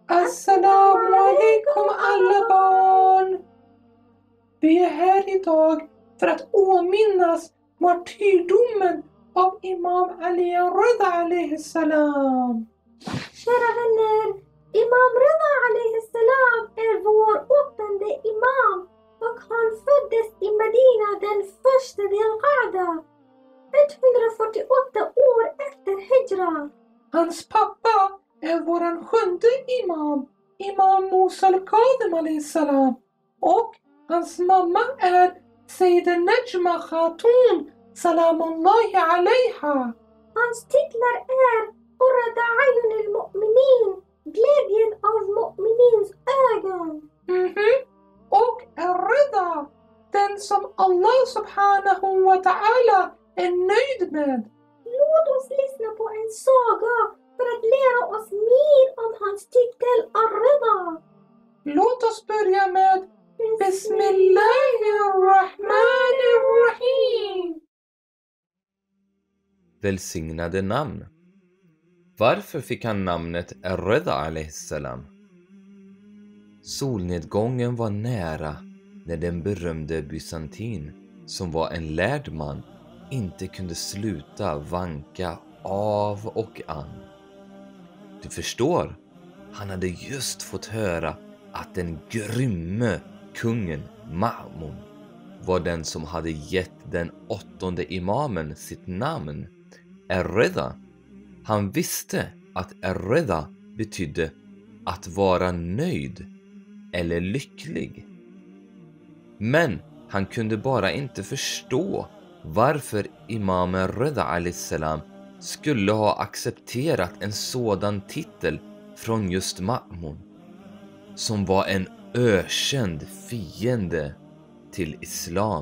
Assalamu alaikum alla barn! Vi är här idag för att åminnas martyrdomen av Imam Ali Rida alaihi salam. Kära vänner, Imam Rida alaihi salam är vår 8:e imam och han föddes i Medina den 1 Dhul-Qa'da, 148 år efter Hijra. Hans pappa är våran 7:e imam, Imam Musa al-Kadhim alaihi salam. Och hans mamma är Sayyida Najma Khatun salamullahi alaiha. Hans titlar är Qurrata Ayun al-Mu'minin, glädjen av mu'minins ögon. Och Rida, den som Allah subhanahu wa ta'ala är nöjd med. Låt oss lyssna på en saga för att lära oss mer om hans titel Ar-Rida. Låt oss börja med Bismillahirrahmanirrahim. Välsignade namn. Varför fick han namnet Ar-Rida alaihi salam? Solnedgången var nära när den berömde Bysantin, som var en lärd man, inte kunde sluta vanka av och an. Du förstår, han hade just fått höra att den grymme kungen Ma'mun var den som hade gett den 8:e imamen sitt namn, Ar-Rida. Han visste att Ar-Rida betydde att vara nöjd eller lycklig. Men han kunde bara inte förstå varför Imam Rida alaihi salam skulle ha accepterat en sådan titel från just Ma'mun, som var en ökänd fiende till islam.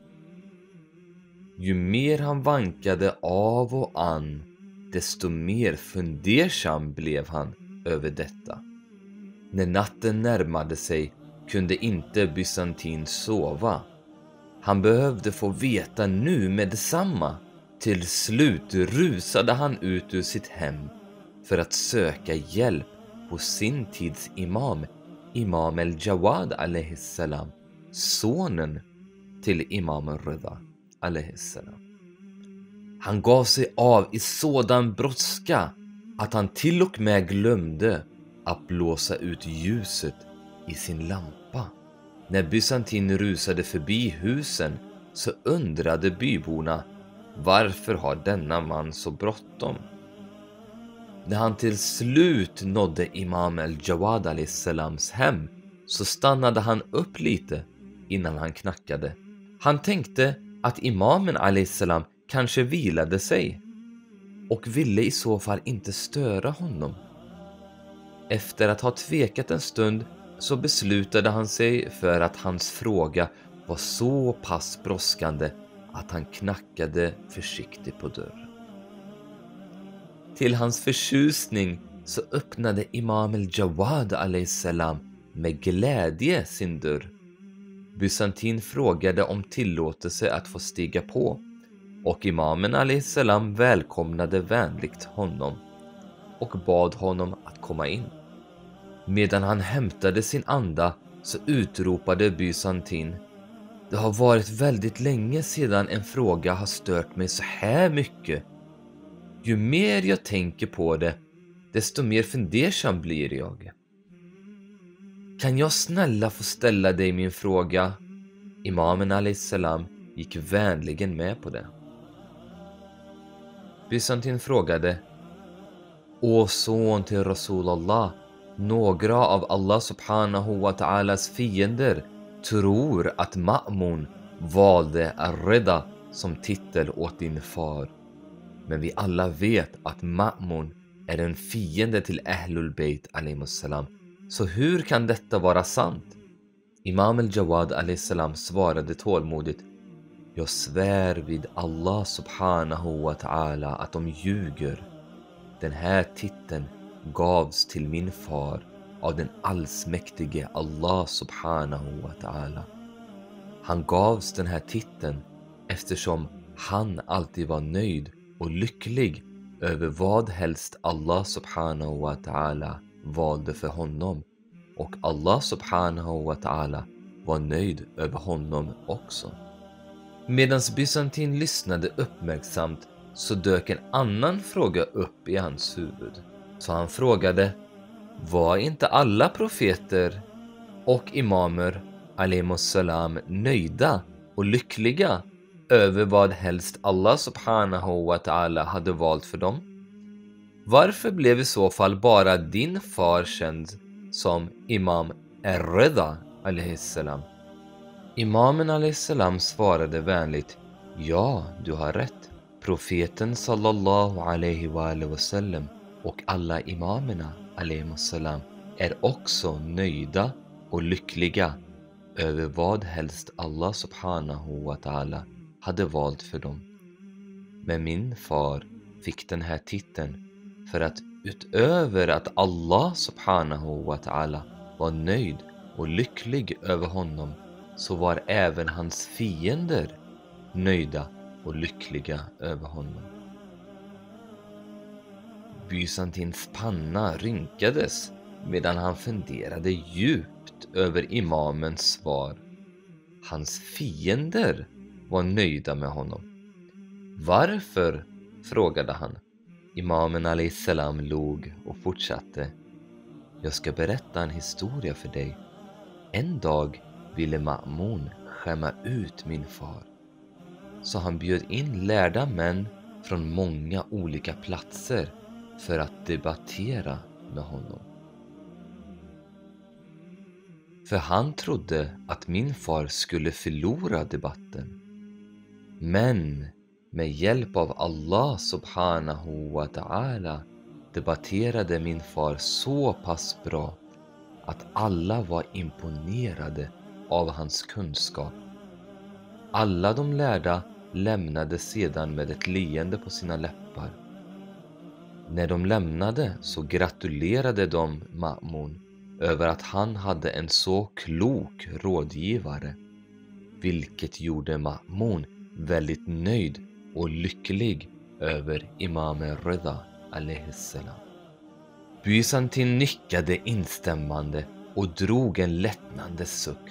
Ju mer han vankade av och an, desto mer fundersam blev han över detta. När natten närmade sig kunde inte Bysantin sova. Han behövde få veta nu med detsamma. Till slut rusade han ut ur sitt hem för att söka hjälp hos sin tids imam, Imam al-Jawad alaihi salam, sonen till Imam Rida alaihi salam. Han gav sig av i sådan brådska att han till och med glömde att blåsa ut ljuset i sin lampa. När Bysantin rusade förbi husen så undrade byborna, varför har denna man så bråttom? När han till slut nådde Imam al-Jawad alaihi salams hem så stannade han upp lite innan han knackade. Han tänkte att imamen alaihi salam kanske vilade sig och ville i så fall inte störa honom. Efter att ha tvekat en stund så beslutade han sig för att hans fråga var så pass brådskande att han knackade försiktigt på dörren. Till hans förtjusning så öppnade Imam al-Jawad alaihi salam med glädje sin dörr. Bysantin frågade om tillåtelse att få stiga på, och imamen alaihi salam välkomnade vänligt honom och bad honom att komma in. Medan han hämtade sin anda så utropade Bysantin: det har varit väldigt länge sedan en fråga har stört mig så här mycket. Ju mer jag tänker på det, desto mer fundersam blir jag. Kan jag snälla få ställa dig min fråga? Imamen alaihi salam gick vänligen med på det. Bysantin frågade: Å son till Rasulallah, några av Allah subhanahu wa ta'alas fiender tror att Ma'mun valde Ar-Rida som titel åt din far. Men vi alla vet att Ma'mun är en fiende till Ahlul Bayt alaihissalam. Så hur kan detta vara sant? Imam al-Jawad alaihissalam svarade tålmodigt: jag svär vid Allah subhanahu wa ta'ala att de ljuger. Den här titeln gavs till min far av den allsmäktige Allah subhanahu wa ta'ala. Han gavs den här titeln eftersom han alltid var nöjd och lycklig över vad helst Allah subhanahu wa ta'ala valde för honom, och Allah subhanahu wa ta'ala var nöjd över honom också. Medan Bysantin lyssnade uppmärksamt så dök en annan fråga upp i hans huvud. Så han frågade: var inte alla profeter och imamer alaihissalam nöjda och lyckliga över vad helst Allah subhanahu wa ta'ala hade valt för dem? Varför blev i så fall bara din far känd som Imam Ar-Rida alaihissalam? Imamen alaihissalam svarade vänligt: ja, du har rätt. Profeten sallallahu alaihi wa sallam och alla imamerna alaihissalam är också nöjda och lyckliga över vad helst Allah subhanahu wa ta'ala hade valt för dem. Men min far fick den här titeln för att utöver att Allah subhanahu wa ta'ala var nöjd och lycklig över honom, så var även hans fiender nöjda och lyckliga över honom. Bysantins panna rynkades medan han funderade djupt över imamens svar. Hans fiender var nöjda med honom. Varför? Frågade han. Imamen alaihissalam log och fortsatte: jag ska berätta en historia för dig. En dag ville Ma'mun skämma ut min far. Så han bjöd in lärda män från många olika platser för att debattera med honom. För han trodde att min far skulle förlora debatten. Men med hjälp av Allah subhanahu wa ta'ala debatterade min far så pass bra att alla var imponerade av hans kunskap. Alla de lärda lämnade sedan med ett leende på sina läppar. När de lämnade så gratulerade de Ma'mun över att han hade en så klok rådgivare, vilket gjorde Ma'mun väldigt nöjd och lycklig över Imam Ar-Rida alaihissalam. Bysantin nickade instämmande och drog en lättnandets suck.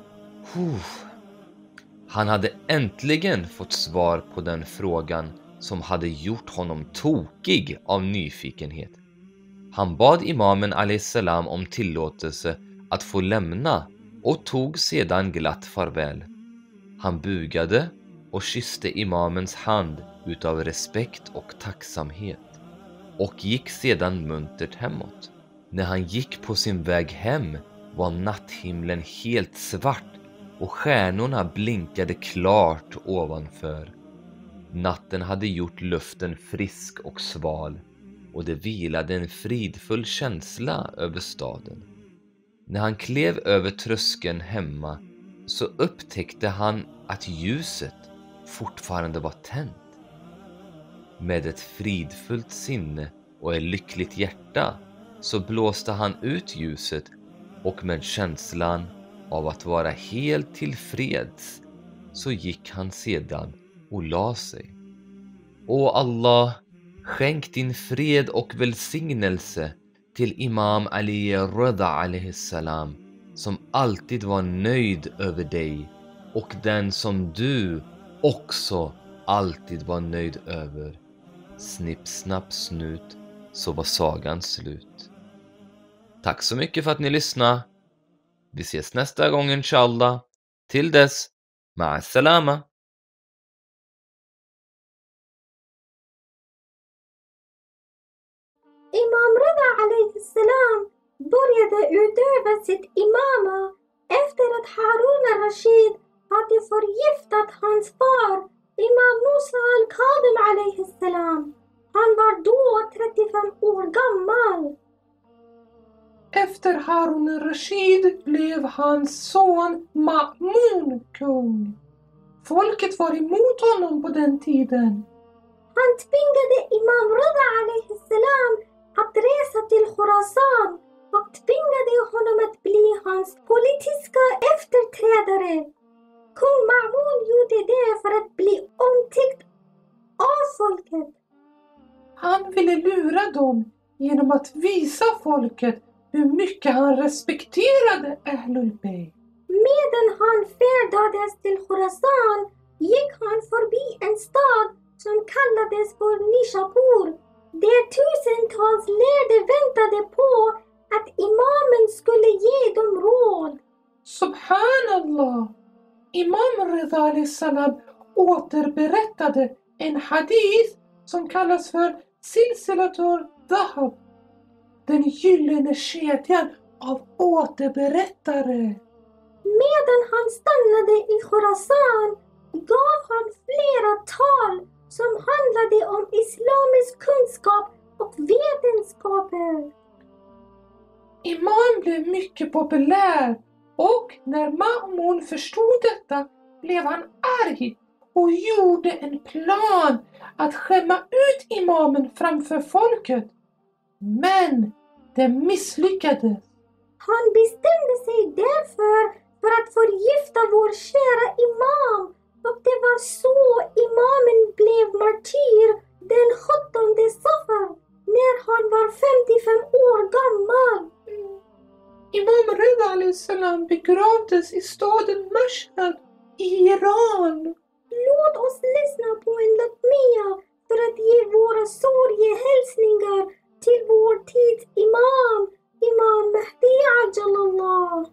Han hade äntligen fått svar på den frågan som hade gjort honom tokig av nyfikenhet. Han bad imamen alaihissalam om tillåtelse att få lämna och tog sedan glatt farväl. Han bugade och kysste imamens hand utav respekt och tacksamhet och gick sedan muntert hemåt. När han gick på sin väg hem var natthimlen helt svart och stjärnorna blinkade klart ovanför. Natten hade gjort luften frisk och sval och det vilade en fridfull känsla över staden. När han klev över tröskeln hemma så upptäckte han att ljuset fortfarande var tänt. Med ett fridfullt sinne och ett lyckligt hjärta så blåste han ut ljuset och med känslan av att vara helt tillfreds så gick han sedan och la sig. O Allah, skänk din fred och välsignelse till Imam Ali Rida alaihissalam, som alltid var nöjd över dig och den som du också alltid var nöjd över. Snipp, snapp, snut, så var sagan slut. Tack så mycket för att ni lyssnade. Vi ses nästa gång inshallah. Till dess, ma'assalama. Imam Rida alaihissalam började utöva sitt imama efter att Harun al-Rashid hade förgiftat hans far, Imam Musa al-Kadhim alaihissalam. Han var då 35 år gammal. Efter Harun al-Rashid blev hans son Ma'mun kung. Folket var emot honom på den tiden. Han tvingade Imam Rida alaihissalam att resa till Khurasan och tvingade honom att bli hans politiska efterträdare. Kung Ma'mun gjorde det för att bli omtyckt av folket. Han ville lura dem genom att visa folket hur mycket han respekterade Ahlul Bayt. Medan han färdades till Khorasan gick han förbi en stad som kallades för Nishapur, där tusentals lärde väntade på att imamen skulle ge dem råd. Subhanallah! Imam Rida alayhi salam återberättade en hadith som kallas för Silsilatul Dhahab, den gyllene kedjan av återberättare. Medan han stannade i Khorasan gav han flera tal som handlade om islamisk kunskap och vetenskaper. Imam blev mycket populär och när Ma'mun förstod detta blev han arg och gjorde en plan att skämma ut imamen framför folket. Men det misslyckades. Han bestämde sig därför för att förgifta vår kära imam, och det var så imamen blev martyr den 17 Safar när han var 55 år gammal. Imam Rida alayhi salam begravdes i staden Mashhad i Iran. Låt oss lyssna på en latmia för att ge våra sorgehälsningar till vår tids imam, Imam Mahdi Ajalallah.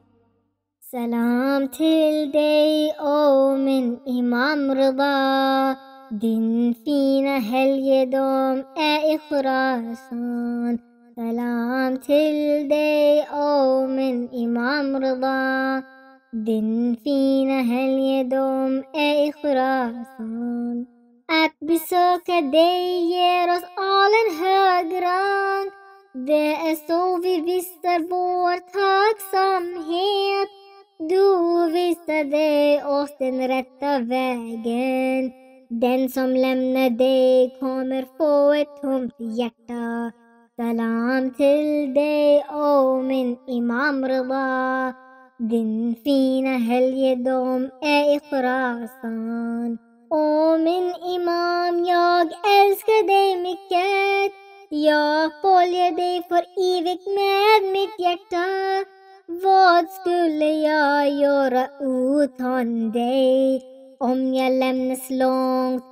Salam till dig, o min Imam Rida. Din fina helgedom är i Khorasan. Salam till dig, o min Imam Rida. Din fina helgedom är i Khorasan. Att besöka dig ger oss all en hög rang. Det är så vi visar vår tacksamhet. Du visade oss den rätta vägen. Den som lämnar dig kommer få ett tomt hjärta. Salam till dig, o min Imam Rida. Din fina helgedom är i Khorasan. O min imam, jag älskar dig mycket. Jag följer dig för evigt med mitt hjärta. Vad skulle jag göra utan dig om jag lämnas långt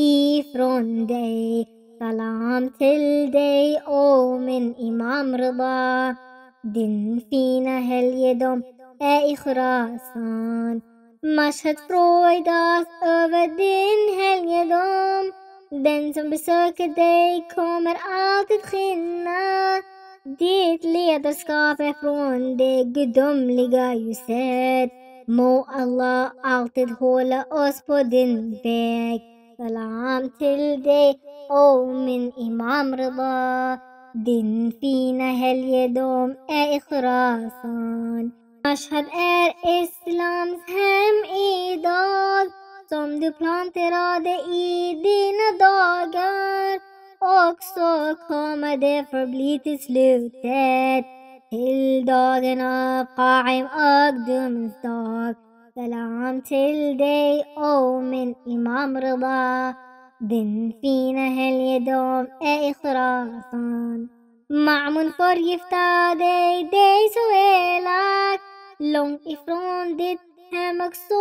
ifrån dig? Salam till dig, o min Imam Rida. Din fina helgedom är i Khorasan. Mashhad fröjdas över din helgedom. Den som besöker dig kommer alltid skinna. Ditt ledarskap är från det gudomliga ljuset. Må Allah alltid hålla oss på din väg. Salam till dig, o min Imam Rida. Din fina helgedom är i Khorasan. Mashhad är islams hem idag, som du planterade i dina dagar. Och så kommer det förbli till slutet, till dagen av Qa'im och domens dag. Salam till dig, o min Imam Rida. Din fina helgedom är i Khorasan. Ma'mun förgiftade dig så elak, långt ifrån ditt hem och så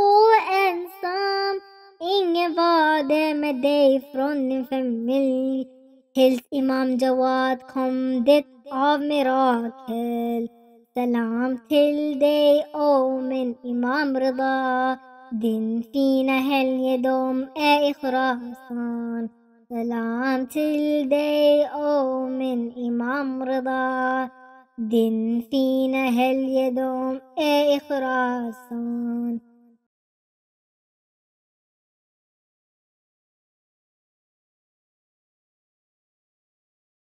ensam. Ingen var det med dig från din familj. Tills Imam Jawad kom det av mirakel. Salam till dig, o min Imam Rida. Din fina helgedom är i Khorasan. Salam till dig, o min Imam Rida. Din fina helgedom är i Khorasan.